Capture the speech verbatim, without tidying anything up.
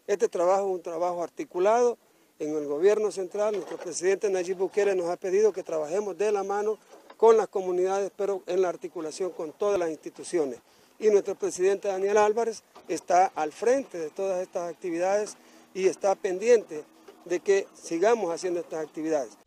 Este trabajo es un trabajo articulado en el gobierno central. Nuestro presidente Nayib Bukele nos ha pedido que trabajemos de la mano con las comunidades, pero en la articulación con todas las instituciones. Y nuestro presidente Daniel Álvarez está al frente de todas estas actividades y está pendiente de que sigamos haciendo estas actividades.